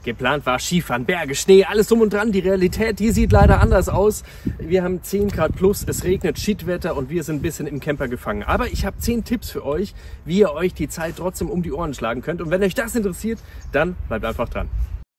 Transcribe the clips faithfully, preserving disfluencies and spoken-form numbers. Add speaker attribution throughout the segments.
Speaker 1: Geplant war Skifahren, Berge, Schnee, alles drum und dran. Die Realität, die sieht leider anders aus. Wir haben zehn Grad plus, es regnet, Shitwetter und wir sind ein bisschen im Camper gefangen. Aber ich habe zehn Tipps für euch, wie ihr euch die Zeit trotzdem um die Ohren schlagen könnt. Und wenn euch das interessiert, dann bleibt einfach dran.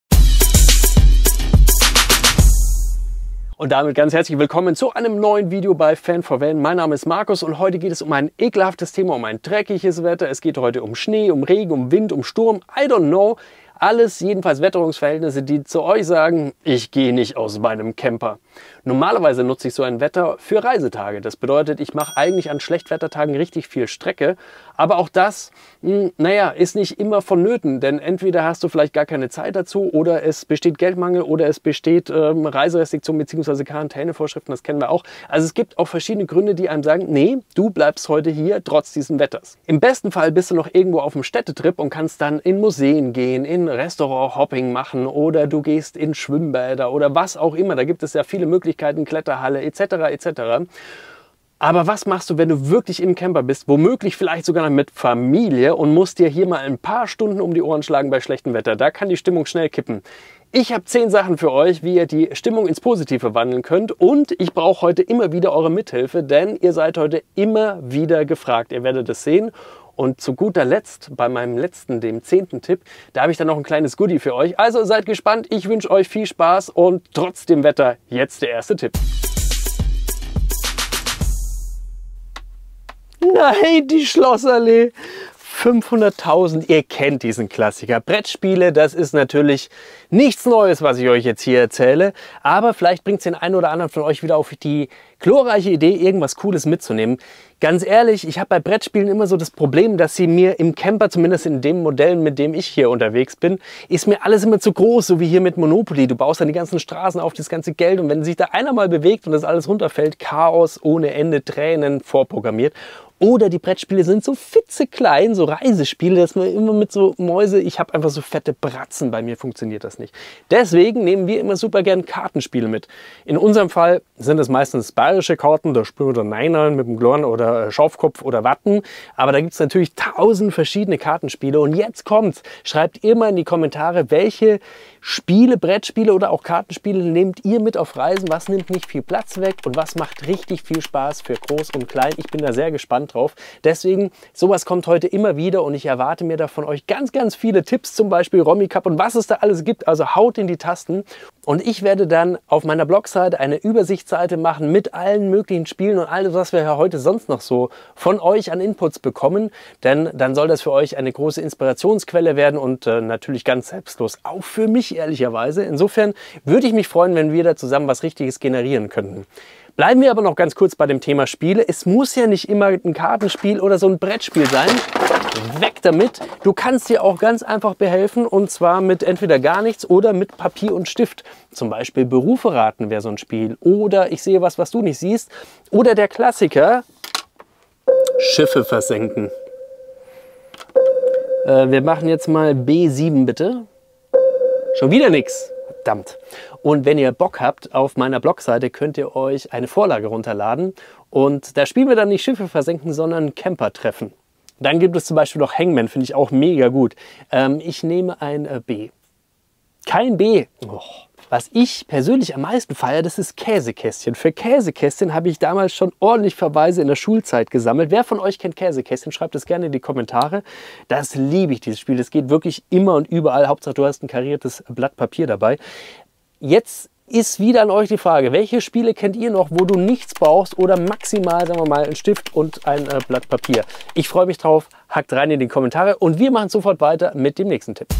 Speaker 1: Und damit ganz herzlich willkommen zu einem neuen Video bei Fan for Van. Mein Name ist Markus und heute geht es um ein ekelhaftes Thema, um ein dreckiges Wetter. Es geht heute um Schnee, um Regen, um Wind, um Sturm. I don't know. Alles jedenfalls Wetterungsverhältnisse, die zu euch sagen, ich gehe nicht aus meinem Camper. Normalerweise nutze ich so ein Wetter für Reisetage. Das bedeutet, ich mache eigentlich an Schlechtwettertagen richtig viel Strecke. Aber auch das, mh, naja, ist nicht immer vonnöten. Denn entweder hast du vielleicht gar keine Zeit dazu oder es besteht Geldmangel oder es besteht ähm, Reiserestriktionen bzw. Quarantänevorschriften. Das kennen wir auch. Also es gibt auch verschiedene Gründe, die einem sagen, nee, du bleibst heute hier trotz dieses Wetters. Im besten Fall bist du noch irgendwo auf einem Städtetrip und kannst dann in Museen gehen, in Restaurant-Hopping machen oder du gehst in Schwimmbäder oder was auch immer. Da gibt es ja viele Möglichkeiten, Kletterhalle et cetera et cetera. Aber was machst du, wenn du wirklich im Camper bist, womöglich vielleicht sogar noch mit Familie und musst dir hier mal ein paar Stunden um die Ohren schlagen bei schlechtem Wetter? Da kann die Stimmung schnell kippen. Ich habe zehn Sachen für euch, wie ihr die Stimmung ins Positive wandeln könnt und ich brauche heute immer wieder eure Mithilfe, denn ihr seid heute immer wieder gefragt. Ihr werdet es sehen. Und zu guter Letzt, bei meinem letzten, dem zehnten Tipp, da habe ich dann noch ein kleines Goodie für euch. Also seid gespannt, ich wünsche euch viel Spaß und trotz dem Wetter jetzt der erste Tipp. Nein, die Schlossallee. fünfhunderttausend, ihr kennt diesen Klassiker. Brettspiele, das ist natürlich nichts Neues, was ich euch jetzt hier erzähle. Aber vielleicht bringt es den einen oder anderen von euch wieder auf die glorreiche Idee, irgendwas Cooles mitzunehmen. Ganz ehrlich, ich habe bei Brettspielen immer so das Problem, dass sie mir im Camper, zumindest in den Modellen, mit dem ich hier unterwegs bin, ist mir alles immer zu groß, so wie hier mit Monopoly. Du baust dann die ganzen Straßen auf, das ganze Geld und wenn sich da einer mal bewegt und das alles runterfällt, Chaos ohne Ende, Tränen vorprogrammiert. Oder die Brettspiele sind so fitzeklein, so Reisespiele, dass man immer mit so Mäuse, ich habe einfach so fette Bratzen, bei mir funktioniert das nicht. Deswegen nehmen wir immer super gern Kartenspiele mit. In unserem Fall sind es meistens bayerische Karten, da spielen wir dann Neinern mit dem Glorn oder Schaufkopf oder Watten. Aber da gibt es natürlich tausend verschiedene Kartenspiele. Und jetzt kommt's, schreibt ihr mal in die Kommentare, welche Spiele, Brettspiele oder auch Kartenspiele nehmt ihr mit auf Reisen? Was nimmt nicht viel Platz weg und was macht richtig viel Spaß für Groß und Klein? Ich bin da sehr gespannt drauf. Deswegen, sowas kommt heute immer wieder und ich erwarte mir da von euch ganz, ganz viele Tipps, zum Beispiel Romy-Cup und was es da alles gibt. Also haut in die Tasten und ich werde dann auf meiner Blogseite eine Übersichtsseite machen mit allen möglichen Spielen und alles, was wir ja heute sonst noch so von euch an Inputs bekommen. Denn dann soll das für euch eine große Inspirationsquelle werden und äh, natürlich ganz selbstlos, auch für mich ehrlicherweise. Insofern würde ich mich freuen, wenn wir da zusammen was Richtiges generieren könnten. Bleiben wir aber noch ganz kurz bei dem Thema Spiele. Es muss ja nicht immer ein Kartenspiel oder so ein Brettspiel sein. Weg damit. Du kannst dir auch ganz einfach behelfen und zwar mit entweder gar nichts oder mit Papier und Stift. Zum Beispiel Berufe raten wäre so ein Spiel. Oder ich sehe was, was du nicht siehst. Oder der Klassiker, Schiffe versenken. Äh, wir machen jetzt mal B sieben bitte. Schon wieder nichts. Verdammt. Und wenn ihr Bock habt, auf meiner Blogseite könnt ihr euch eine Vorlage runterladen. Und da spielen wir dann nicht Schiffe versenken, sondern Camper treffen. Dann gibt es zum Beispiel noch Hangman, finde ich auch mega gut. Ähm, ich nehme ein äh, B. Kein B. Oh. Was ich persönlich am meisten feiere, das ist Käsekästchen. Für Käsekästchen habe ich damals schon ordentlich Verweise in der Schulzeit gesammelt. Wer von euch kennt Käsekästchen? Schreibt es gerne in die Kommentare. Das liebe ich, dieses Spiel. Das geht wirklich immer und überall. Hauptsache, du hast ein kariertes Blatt Papier dabei. Jetzt ist wieder an euch die Frage, welche Spiele kennt ihr noch, wo du nichts brauchst oder maximal, sagen wir mal, einen Stift und ein äh, Blatt Papier? Ich freue mich drauf. Hackt rein in die Kommentare und wir machen sofort weiter mit dem nächsten Tipp.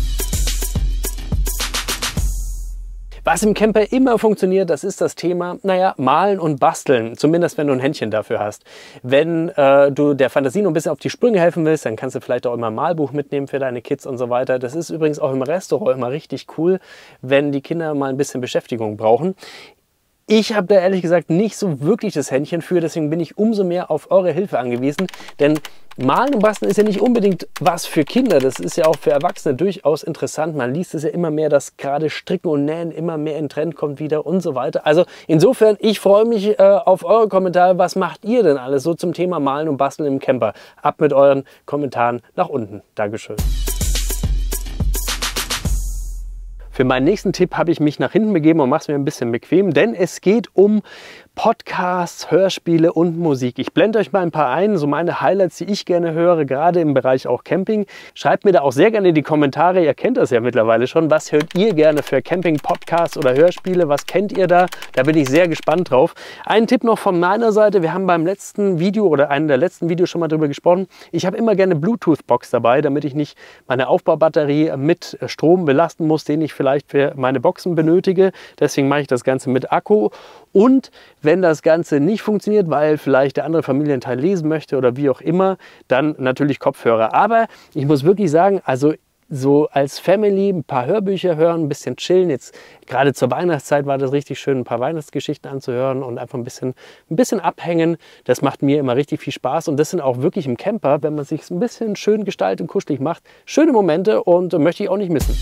Speaker 1: Was im Camper immer funktioniert, das ist das Thema, naja, malen und basteln. Zumindest, wenn du ein Händchen dafür hast. Wenn äh, du der Fantasie noch ein bisschen auf die Sprünge helfen willst, dann kannst du vielleicht auch immer ein Malbuch mitnehmen für deine Kids und so weiter. Das ist übrigens auch im Restaurant immer richtig cool, wenn die Kinder mal ein bisschen Beschäftigung brauchen. Ich habe da ehrlich gesagt nicht so wirklich das Händchen für, deswegen bin ich umso mehr auf eure Hilfe angewiesen. Denn Malen und Basteln ist ja nicht unbedingt was für Kinder, das ist ja auch für Erwachsene durchaus interessant. Man liest es ja immer mehr, dass gerade Stricken und Nähen immer mehr in Trend kommt wieder und so weiter. Also insofern, ich freue mich äh, auf eure Kommentare. Was macht ihr denn alles so zum Thema Malen und Basteln im Camper? Ab mit euren Kommentaren nach unten. Dankeschön. Für meinen nächsten Tipp habe ich mich nach hinten begeben und mache es mir ein bisschen bequem, denn es geht um Podcasts, Hörspiele und Musik. Ich blende euch mal ein paar ein, so meine Highlights, die ich gerne höre, gerade im Bereich auch Camping. Schreibt mir da auch sehr gerne in die Kommentare, ihr kennt das ja mittlerweile schon, was hört ihr gerne für Camping-Podcasts oder Hörspiele, was kennt ihr da? Da bin ich sehr gespannt drauf. Ein Tipp noch von meiner Seite, wir haben beim letzten Video oder einem der letzten Videos schon mal drüber gesprochen, ich habe immer gerne Bluetooth-Box dabei, damit ich nicht meine Aufbaubatterie mit Strom belasten muss, den ich vielleicht für meine Boxen benötige. Deswegen mache ich das Ganze mit Akku. Und wenn das Ganze nicht funktioniert, weil vielleicht der andere Familienteil lesen möchte oder wie auch immer, dann natürlich Kopfhörer. Aber ich muss wirklich sagen, also so als Family ein paar Hörbücher hören, ein bisschen chillen. Jetzt gerade zur Weihnachtszeit war das richtig schön, ein paar Weihnachtsgeschichten anzuhören und einfach ein bisschen, ein bisschen abhängen. Das macht mir immer richtig viel Spaß. Und das sind auch wirklich im Camper, wenn man sich ein bisschen schön gestaltet und kuschelig macht, schöne Momente und möchte ich auch nicht missen.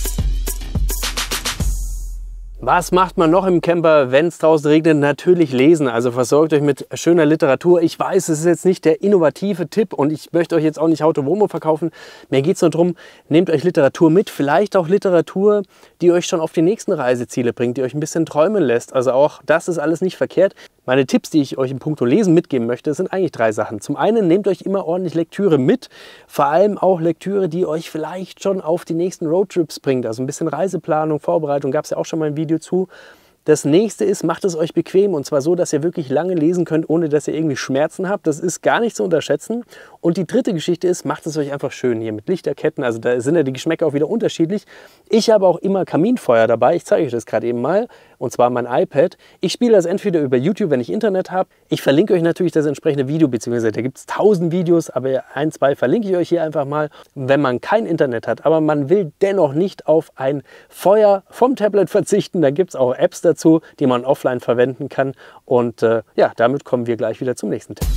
Speaker 1: Was macht man noch im Camper, wenn es draußen regnet? Natürlich lesen. Also versorgt euch mit schöner Literatur. Ich weiß, es ist jetzt nicht der innovative Tipp und ich möchte euch jetzt auch nicht How to Womo verkaufen. Mir geht es nur darum, nehmt euch Literatur mit. Vielleicht auch Literatur, die euch schon auf die nächsten Reiseziele bringt, die euch ein bisschen träumen lässt. Also auch das ist alles nicht verkehrt. Meine Tipps, die ich euch im Punkto Lesen mitgeben möchte, sind eigentlich drei Sachen. Zum einen, nehmt euch immer ordentlich Lektüre mit. Vor allem auch Lektüre, die euch vielleicht schon auf die nächsten Roadtrips bringt. Also ein bisschen Reiseplanung, Vorbereitung, gab es ja auch schon mal ein Video zu. Das nächste ist, macht es euch bequem und zwar so, dass ihr wirklich lange lesen könnt, ohne dass ihr irgendwie Schmerzen habt. Das ist gar nicht zu unterschätzen. Und die dritte Geschichte ist, macht es euch einfach schön hier mit Lichterketten. Also da sind ja die Geschmäcker auch wieder unterschiedlich. Ich habe auch immer Kaminfeuer dabei. Ich zeige euch das gerade eben mal. Und zwar mein iPad. Ich spiele das entweder über YouTube, wenn ich Internet habe. Ich verlinke euch natürlich das entsprechende Video, beziehungsweise da gibt es tausend Videos, aber ein, zwei verlinke ich euch hier einfach mal. Wenn man kein Internet hat, aber man will dennoch nicht auf ein Feuer vom Tablet verzichten, da gibt es auch Apps dazu, die man offline verwenden kann. Und äh, ja, damit kommen wir gleich wieder zum nächsten Tipp.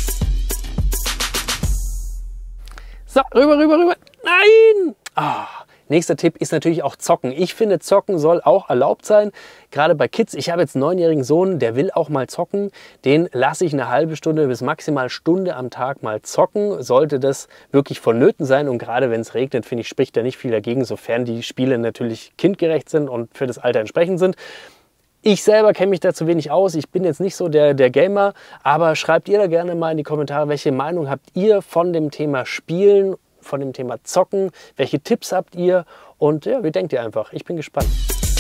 Speaker 1: So, rüber, rüber, rüber. Nein! Ah. Nächster Tipp ist natürlich auch Zocken. Ich finde, Zocken soll auch erlaubt sein, gerade bei Kids. Ich habe jetzt einen neunjährigen Sohn, der will auch mal zocken. Den lasse ich eine halbe Stunde bis maximal Stunde am Tag mal zocken. Sollte das wirklich vonnöten sein und gerade wenn es regnet, finde ich, spricht da nicht viel dagegen, sofern die Spiele natürlich kindgerecht sind und für das Alter entsprechend sind. Ich selber kenne mich da zu wenig aus. Ich bin jetzt nicht so der, der Gamer, aber schreibt ihr da gerne mal in die Kommentare, welche Meinung habt ihr von dem Thema Spielen, von dem Thema Zocken, welche Tipps habt ihr und ja, wie denkt ihr einfach? Ich bin gespannt.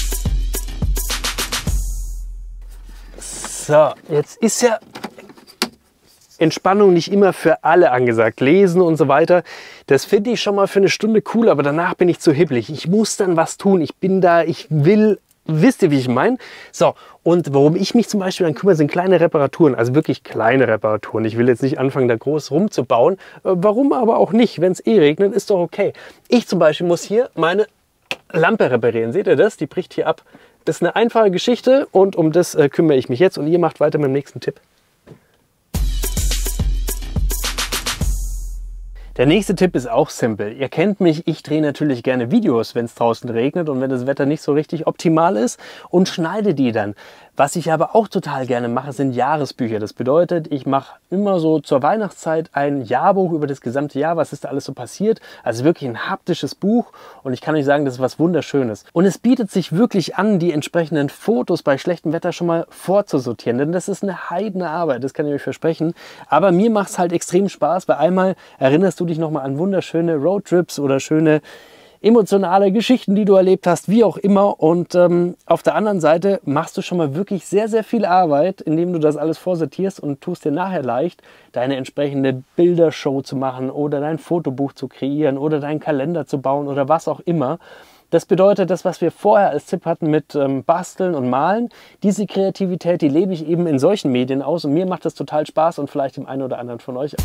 Speaker 1: So, jetzt ist ja Entspannung nicht immer für alle angesagt. Lesen und so weiter, das finde ich schon mal für eine Stunde cool, aber danach bin ich zu hibbelig. Ich muss dann was tun. Ich bin da, ich will, wisst ihr, wie ich meine? So, und worum ich mich zum Beispiel dann kümmere, sind kleine Reparaturen, also wirklich kleine Reparaturen. Ich will jetzt nicht anfangen, da groß rumzubauen. Warum aber auch nicht? Wenn es eh regnet, ist doch okay. Ich zum Beispiel muss hier meine Lampe reparieren. Seht ihr das? Die bricht hier ab. Das ist eine einfache Geschichte und um das äh, kümmere ich mich jetzt und ihr macht weiter mit dem nächsten Tipp. Der nächste Tipp ist auch simpel. Ihr kennt mich, ich drehe natürlich gerne Videos, wenn es draußen regnet und wenn das Wetter nicht so richtig optimal ist und schneide die dann. Was ich aber auch total gerne mache, sind Jahresbücher. Das bedeutet, ich mache immer so zur Weihnachtszeit ein Jahrbuch über das gesamte Jahr, was ist da alles so passiert. Also wirklich ein haptisches Buch und ich kann euch sagen, das ist was Wunderschönes. Und es bietet sich wirklich an, die entsprechenden Fotos bei schlechtem Wetter schon mal vorzusortieren, denn das ist eine heidene Arbeit, das kann ich euch versprechen. Aber mir macht es halt extrem Spaß, weil einmal erinnerst du dich nochmal an wunderschöne Roadtrips oder schöne emotionale Geschichten, die du erlebt hast, wie auch immer. Und ähm, auf der anderen Seite machst du schon mal wirklich sehr, sehr viel Arbeit, indem du das alles vorsortierst und tust dir nachher leicht, deine entsprechende Bildershow zu machen oder dein Fotobuch zu kreieren oder deinen Kalender zu bauen oder was auch immer. Das bedeutet, das, was wir vorher als Tipp hatten mit ähm, Basteln und Malen, diese Kreativität, die lebe ich eben in solchen Medien aus und mir macht das total Spaß und vielleicht dem einen oder anderen von euch auch.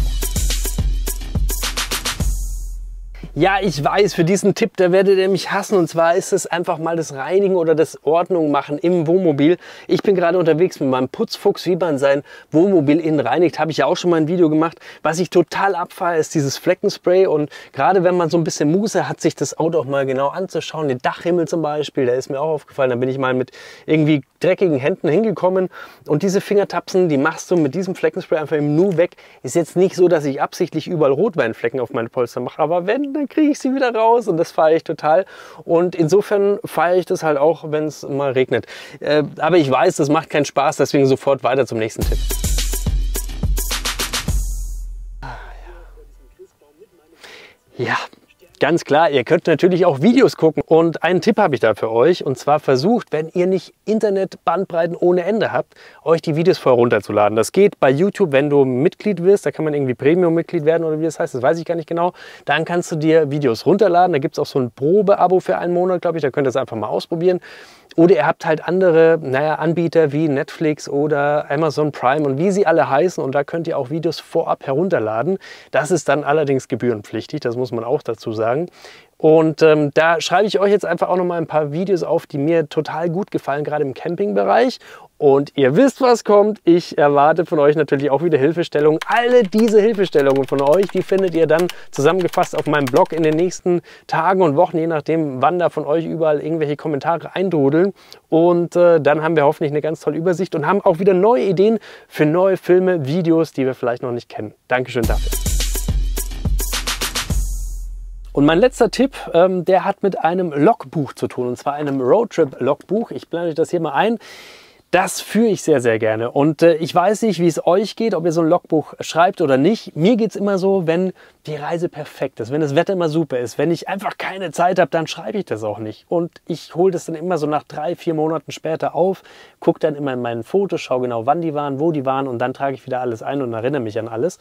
Speaker 1: Ja, ich weiß, für diesen Tipp, da werdet ihr mich hassen. Und zwar ist es einfach mal das Reinigen oder das Ordnung machen im Wohnmobil. Ich bin gerade unterwegs mit meinem Putzfuchs, wie man sein Wohnmobil innen reinigt. Habe ich ja auch schon mal ein Video gemacht. Was ich total abfahre, ist dieses Fleckenspray. Und gerade wenn man so ein bisschen Muße hat, sich das Auto auch mal genau anzuschauen. Den Dachhimmel zum Beispiel, der ist mir auch aufgefallen. Da bin ich mal mit irgendwie dreckigen Händen hingekommen. Und diese Fingertapsen, die machst du mit diesem Fleckenspray einfach im Nu weg. Ist jetzt nicht so, dass ich absichtlich überall Rotweinflecken auf meine Polster mache. Aber wenn, dann kriege ich sie wieder raus und das feiere ich total. Und insofern feiere ich das halt auch, wenn es mal regnet. Äh, aber ich weiß, das macht keinen Spaß, deswegen sofort weiter zum nächsten Tipp. Ja, ganz klar, ihr könnt natürlich auch Videos gucken und einen Tipp habe ich da für euch und zwar versucht, wenn ihr nicht Internetbandbreiten ohne Ende habt, euch die Videos vorher runterzuladen. Das geht bei YouTube, wenn du Mitglied wirst, da kann man irgendwie Premium-Mitglied werden oder wie das heißt, das weiß ich gar nicht genau. Dann kannst du dir Videos runterladen, da gibt es auch so ein Probe-Abo für einen Monat, glaube ich, da könnt ihr es einfach mal ausprobieren. Oder ihr habt halt andere naja, Anbieter wie Netflix oder Amazon Prime und wie sie alle heißen und da könnt ihr auch Videos vorab herunterladen. Das ist dann allerdings gebührenpflichtig, das muss man auch dazu sagen. Und ähm, da schreibe ich euch jetzt einfach auch noch mal ein paar Videos auf, die mir total gut gefallen, gerade im Campingbereich. Und ihr wisst, was kommt. Ich erwarte von euch natürlich auch wieder Hilfestellungen. Alle diese Hilfestellungen von euch, die findet ihr dann zusammengefasst auf meinem Blog in den nächsten Tagen und Wochen, je nachdem, wann da von euch überall irgendwelche Kommentare eintrudeln. Und äh, dann haben wir hoffentlich eine ganz tolle Übersicht und haben auch wieder neue Ideen für neue Filme, Videos, die wir vielleicht noch nicht kennen. Dankeschön dafür. Und mein letzter Tipp, ähm, der hat mit einem Logbuch zu tun, und zwar einem Roadtrip-Logbuch. Ich blende euch das hier mal ein. Das führe ich sehr, sehr gerne. Und äh, ich weiß nicht, wie es euch geht, ob ihr so ein Logbuch schreibt oder nicht. Mir geht es immer so, wenn die Reise perfekt ist, wenn das Wetter immer super ist, wenn ich einfach keine Zeit habe, dann schreibe ich das auch nicht. Und ich hole das dann immer so nach drei, vier Monaten später auf, gucke dann immer in meinen Fotos, schaue genau, wann die waren, wo die waren und dann trage ich wieder alles ein und erinnere mich an alles.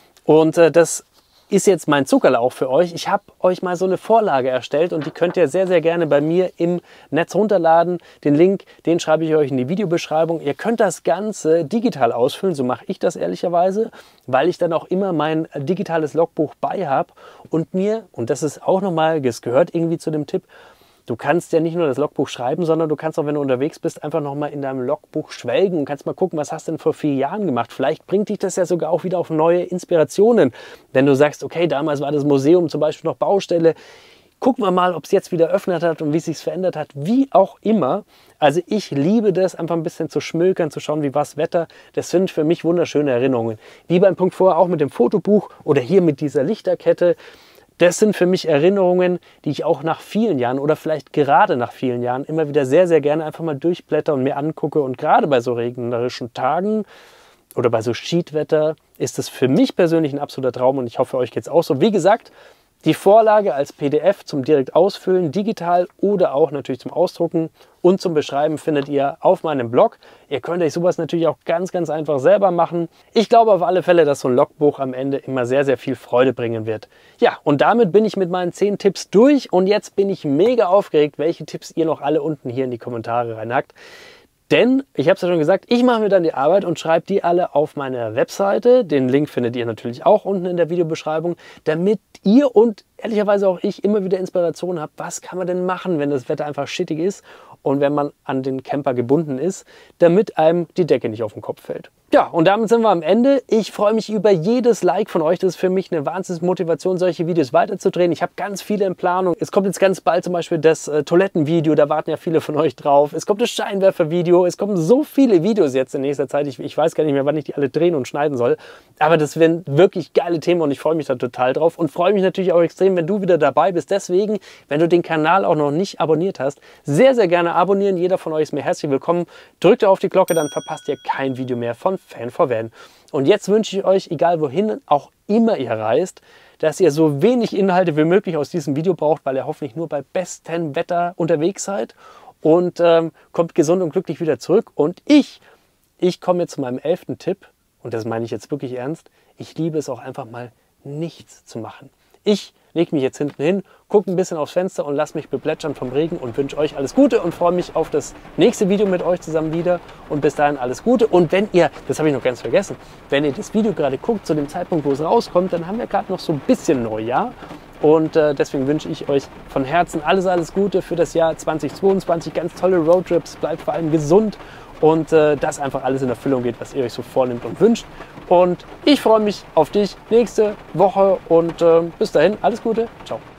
Speaker 1: Und äh, das ist jetzt mein Zuckerlauch für euch. Ich habe euch mal so eine Vorlage erstellt und die könnt ihr sehr, sehr gerne bei mir im Netz runterladen. Den Link, den schreibe ich euch in die Videobeschreibung. Ihr könnt das Ganze digital ausfüllen, so mache ich das ehrlicherweise, weil ich dann auch immer mein digitales Logbuch bei habe und mir, und das ist auch nochmal, das gehört irgendwie zu dem Tipp, du kannst ja nicht nur das Logbuch schreiben, sondern du kannst auch, wenn du unterwegs bist, einfach nochmal in deinem Logbuch schwelgen und kannst mal gucken, was hast du denn vor vier Jahren gemacht. Vielleicht bringt dich das ja sogar auch wieder auf neue Inspirationen. Wenn du sagst, okay, damals war das Museum zum Beispiel noch Baustelle, gucken wir mal, ob es jetzt wieder öffnet hat und wie es sich verändert hat, wie auch immer. Also ich liebe das, einfach ein bisschen zu schmökern, zu schauen, wie war das Wetter. Das sind für mich wunderschöne Erinnerungen. Wie beim Punkt vorher auch mit dem Fotobuch oder hier mit dieser Lichterkette. Das sind für mich Erinnerungen, die ich auch nach vielen Jahren oder vielleicht gerade nach vielen Jahren immer wieder sehr, sehr gerne einfach mal durchblätter und mir angucke. Und gerade bei so regnerischen Tagen oder bei so Schiedwetter ist es für mich persönlich ein absoluter Traum und ich hoffe, euch geht es auch so. Wie gesagt, die Vorlage als P D F zum direkt ausfüllen, digital oder auch natürlich zum Ausdrucken und zum Beschreiben findet ihr auf meinem Blog. Ihr könnt euch sowas natürlich auch ganz, ganz einfach selber machen. Ich glaube auf alle Fälle, dass so ein Logbuch am Ende immer sehr, sehr viel Freude bringen wird. Ja, und damit bin ich mit meinen zehn Tipps durch und jetzt bin ich mega aufgeregt, welche Tipps ihr noch alle unten hier in die Kommentare reinhackt. Denn, ich habe es ja schon gesagt, ich mache mir dann die Arbeit und schreibe die alle auf meine Webseite. Den Link findet ihr natürlich auch unten in der Videobeschreibung, damit ihr und ehrlicherweise auch ich immer wieder Inspiration habt, was kann man denn machen, wenn das Wetter einfach shittig ist und wenn man an den Camper gebunden ist, damit einem die Decke nicht auf den Kopf fällt. Ja, und damit sind wir am Ende. Ich freue mich über jedes Like von euch. Das ist für mich eine Wahnsinnsmotivation, solche Videos weiterzudrehen. Ich habe ganz viele in Planung. Es kommt jetzt ganz bald zum Beispiel das äh, Toilettenvideo, da warten ja viele von euch drauf. Es kommt das Scheinwerfervideo. Es kommen so viele Videos jetzt in nächster Zeit. Ich, ich weiß gar nicht mehr, wann ich die alle drehen und schneiden soll. Aber das werden wirklich geile Themen und ich freue mich da total drauf. Und freue mich natürlich auch extrem, wenn du wieder dabei bist. Deswegen, wenn du den Kanal auch noch nicht abonniert hast, sehr, sehr gerne abonnieren. Jeder von euch ist mir herzlich willkommen. Drückt auf die Glocke, dann verpasst ihr kein Video mehr von Fan for Van. Und jetzt wünsche ich euch, egal wohin auch immer ihr reist, dass ihr so wenig Inhalte wie möglich aus diesem Video braucht, weil ihr hoffentlich nur bei bestem Wetter unterwegs seid und ähm, kommt gesund und glücklich wieder zurück. Und ich, ich komme jetzt zu meinem elften Tipp und das meine ich jetzt wirklich ernst. Ich liebe es auch einfach mal nichts zu machen. Ich lege mich jetzt hinten hin, gucke ein bisschen aufs Fenster und lasse mich beplätschern vom Regen und wünsche euch alles Gute und freue mich auf das nächste Video mit euch zusammen wieder. Und bis dahin alles Gute. Und wenn ihr, das habe ich noch ganz vergessen, wenn ihr das Video gerade guckt, zu dem Zeitpunkt, wo es rauskommt, dann haben wir gerade noch so ein bisschen Neujahr. Und äh, deswegen wünsche ich euch von Herzen alles, alles Gute für das Jahr zweitausendzweiundzwanzig. Ganz tolle Roadtrips, bleibt vor allem gesund und äh, dass einfach alles in Erfüllung geht, was ihr euch so vornimmt und wünscht. Und ich freue mich auf dich nächste Woche und äh, bis dahin, alles Gute, ciao.